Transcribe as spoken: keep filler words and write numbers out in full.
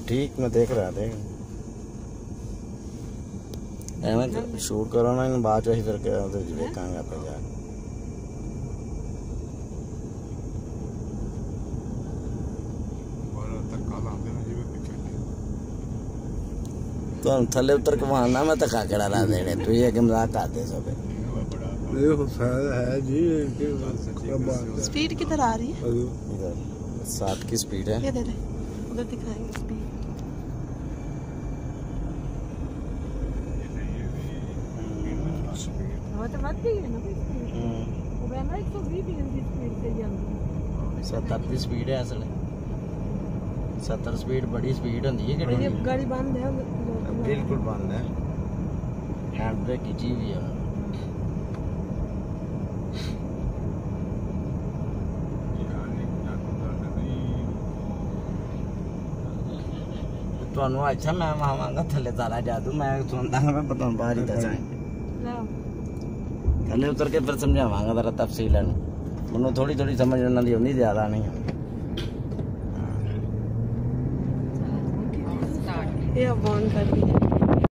ठीक मैं देख रहा था एवं शूट करो ना इन बाद फिर देखा पे जा तो थले उतर के वहां ना मैं तका के ला देने तू ये के मजाक आते सब देखो है जी स्पीड किधर आ रही है इधर साठ की स्पीड है ये दे दे उधर दिखाएंगे स्पीड वो तो मत ही है ना वो बना एक सौ बीस की स्पीड से ही सत्तर की स्पीड है असल सत्तर स्पीड बड़ी स्पीड होती है ये गाड़ी बंद है बिल्कुल बंद है हैंड ब्रेक की हुई है तो अच्छा मैं मांगा थले तारा जादू मैं सुनता मैं बता बाहर ही दसा थले उतर के फिर समझावांगा जरा तफसील मैं थोड़ी थोड़ी समझ उन्होंने उन्नी ज्यादा नहीं ये बॉन्ड कर दी